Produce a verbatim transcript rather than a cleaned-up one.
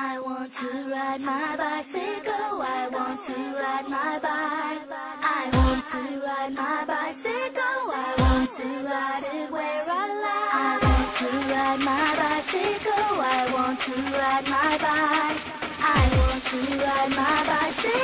I want to ride my bicycle, I want to ride my bike. I want to ride my bicycle, I want to ride it where I like. I want to ride my bicycle, I want to ride my bike. I want to ride my bicycle.